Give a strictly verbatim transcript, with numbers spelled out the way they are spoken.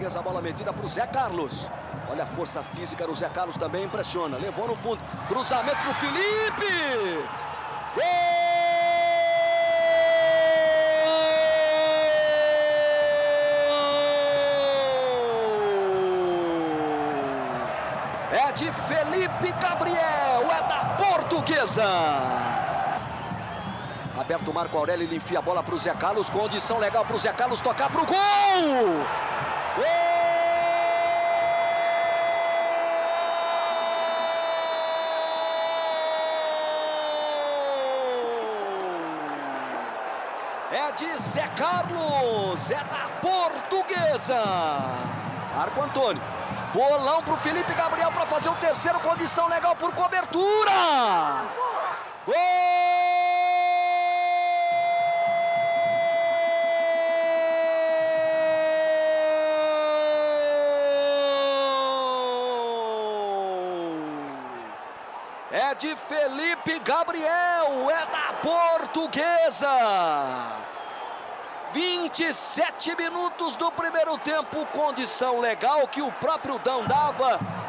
Portuguesa, a bola metida para o Zé Carlos. Olha a força física do Zé Carlos também, impressiona. Levou no fundo, cruzamento para o Felipe! Gol! É de Felipe Gabriel, é da Portuguesa. Aberto o Marco Aurélio, ele enfia a bola para o Zé Carlos. Condição legal para o Zé Carlos tocar para o gol! Gol! É de Zé Carlos, é da Portuguesa. Marco Antônio. Bolão para o Felipe Gabriel para fazer o terceiro. Condição legal por cobertura. Gol! É de Felipe Gabriel, é da Portuguesa. vinte e sete minutos do primeiro tempo, condição legal que o próprio Dão dava.